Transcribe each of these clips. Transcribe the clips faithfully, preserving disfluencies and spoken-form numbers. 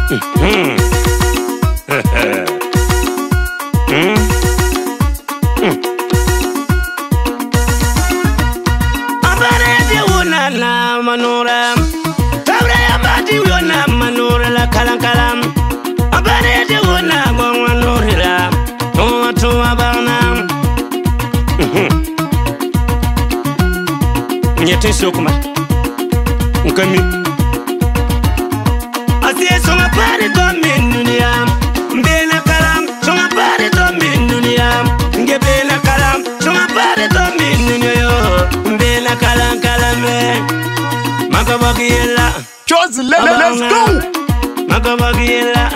Hmm. Hmm. Hmm. Abare de una na manura. Tabre abati una manura la kalam kalam. Abare de una gon manura. Tuma tuma Abagna. Nyete sokuma. Nkami. Asiye Sɔm Paarɛ to min dunia. Mbena kalam Sɔm Paarɛ to min dunia. Ngebena kalam Sɔm Paarɛ to min dunia yo. Mbena kalam kalam me. Makabagiyela. Just let, let's go. Makabagiyela.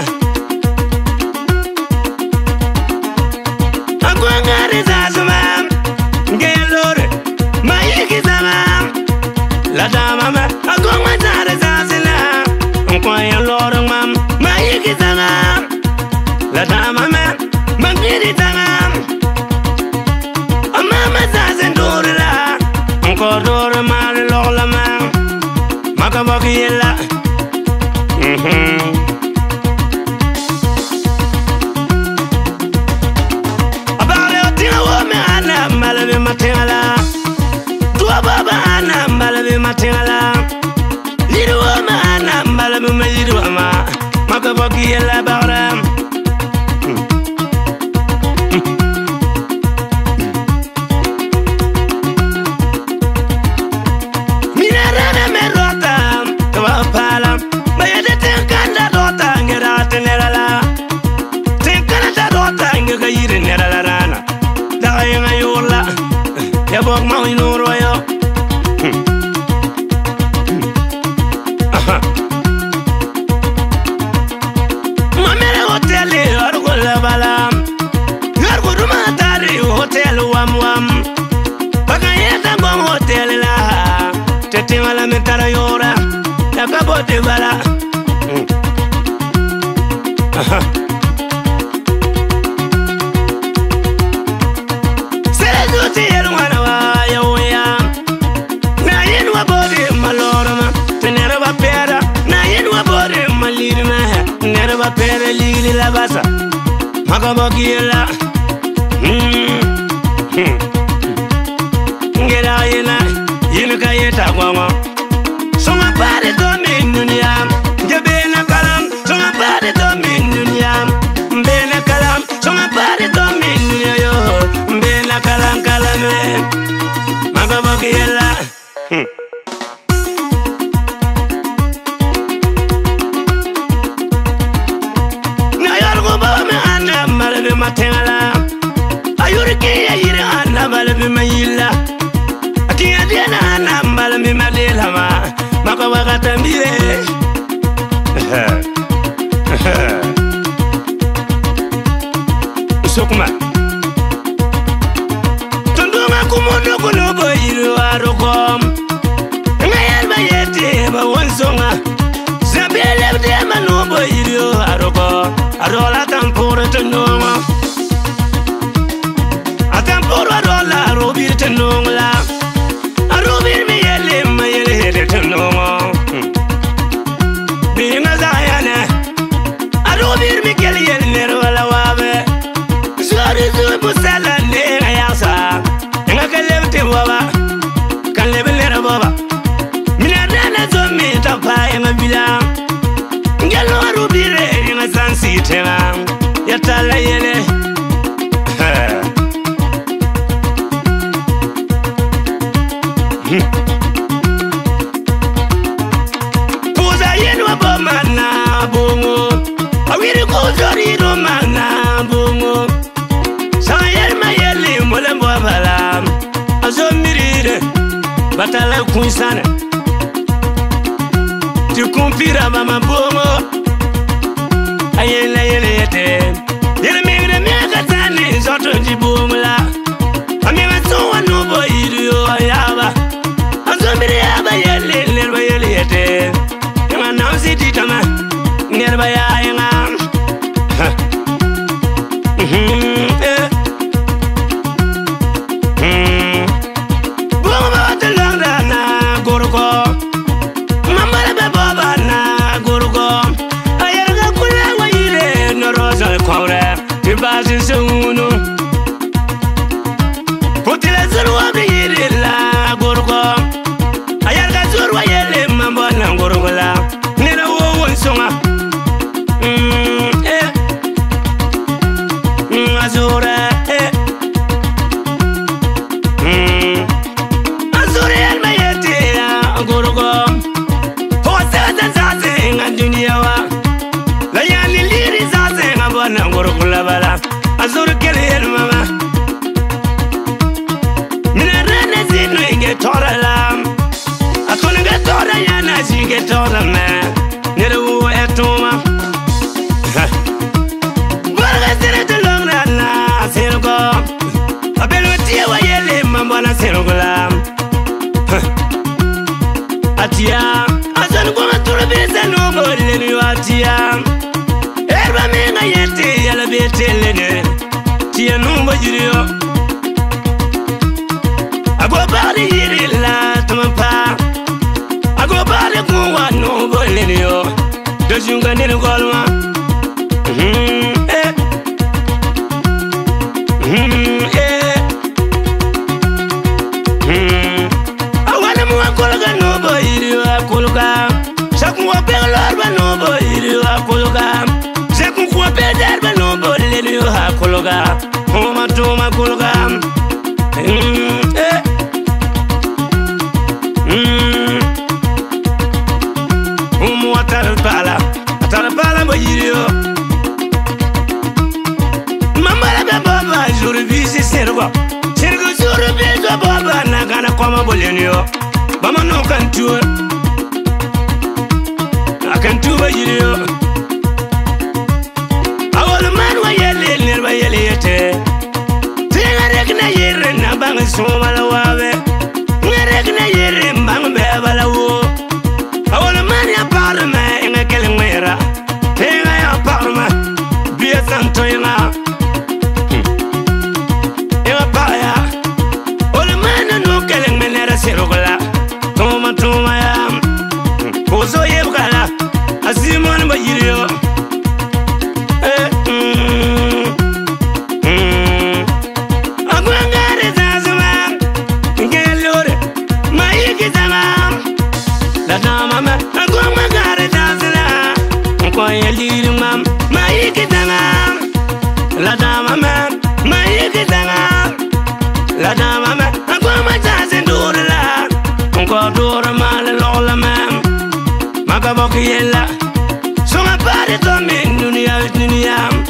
Agwangari zazuma. Ngelore. Mayiki zama. La dama me. Agwangari zazina. Nkwaya lore mam. Mayiki zama. La dama me. Mangiri zama. Amama zazin dore la. Nkodore mali lola mam. Makabagiyela. Mhm. Abagna tina wo me ana malabe matingala. Tua baba ana malabe matingala. Liru wo me ana malabe mayiru ama. Makabagiyela Abagna. Mina rana me rota. Kawa pala. Mayede tenkanda rota ngira tenerala. Tenkanda rota ngira yiri nerala rana. Daga yenga yola. Ya bok ma inuro yo. Mamere hotel argo la balam. Argo duma tari hotel wam wam. Bagayeta bon hotel la. Tete mala mentara yora. Ya kabote bala. Selezuti yelwana wa ya ya. Na yenwa bode malorma. Tenera ba pera. Na yenwa bode malirma. Nera ba pera ligli la basa. Makabagiyela. Hmm. Hmm. Ngera yena. Yinuka yeta gwangwa. Sɔm Paarɛ to min dunia. Ngebena kalam Sɔm Paarɛ to min dunia. Mbena kalam Sɔm Paarɛ to min dunia yo. Mbena kalam kalam me. Makabagiyela. Hmm. Na yorgo ba me ana malabe matingala. Ayurki ya yiri ana malabe mayilla. Akinga diana ana malabe madela ma. Makabagata mbire. Sokuma. Tundunga kumondo kunobo yiru arokom. Ngayel bayete ba wonsonga. Zabele de manobo yiru aroko. Arola tamporo tundunga. Atamporo arola robir tundunga. Arobir mi yele mayele hede tundunga. Binga zayane. Arobir mi kele yele nero wala wabe. Zori zuri busala nera yasa. Nga kalebte waba. Kalebe nera baba. Mina nana zomi tapa nga bila. Ngelo arobire nga sansi tena. Yatala yele. Puza yenwa boma na bungo. Awiri kuzori do mana bungo. Sayel mayeli molembo bala. Azomirire batala kunsana. Tu kumpira mama bungo. Ayela yele yete. Yele mingre miaka tani zoto jibumla. Amiga sowa nubo irio ayaba. Azomire aba yele nerba yele yete. Yanga nausi titama. Nerba ya yanga. Hmm. Eh. Hmm. Bungo ba telanga na gorko. Mambala be baba na gorko. Ayerga basin se uno Putile zurwa biyiri la gorgo Ayar ga zurwa yele mambona gorgo la Nira wo won songa Mm eh Mm azura eh Mm azura el mayete ya gorgo Hosa da zaze nga dunia wa La yani liri zaze nga bona gorgo la bala Azura kele el mama Tora lam Akuna ga tora yana sige tora ma Nere wo etoma Barga sere to longra na sergo Abelu tie wa yele mambona sergo lam Atia Azan ko matura beza no bolle ni atia Erba menga yete yala betele ne Tia no bajiriyo Ago bari yiri la tumpa Ago bari kuwa no bolenio Dojunga nini golma Hmm eh Hmm eh Hmm Awana muwa kuluga no boiri wa kuluga Shaku wa peglorba no boiri wa kuluga Shaku wa pederba no bolenio ha kuluga Huma tuma kuluga Hmm eh Umu atar pala, atar pala ba yirio. Mambala ba baba juru bisi sergo, sergo juru bisi baba na kana koma bolenio. Mama no kantu, akantu ba yirio. Awal man wa yele nerba yele yete. Tinga regna yere na bang sumala wawe. Regna yere bang be balawo. Awala man ya parma inga kele mwera Inga ya parma Bia santo inga Inga paya Ola man no kele mwenera sirugala Tuma tuma ya Kuzo yebukala Asimon ba yirio Eh mm Mm Agwangare zazuma Ngelore Mayiki zama La dama ma agoma gare dazla Ko yeli mam mayiki danga La dama ma mayiki danga La dama ma agoma jazen durla Ko dur mal lola mam Maka bok yella Soma pare to min dunia dunia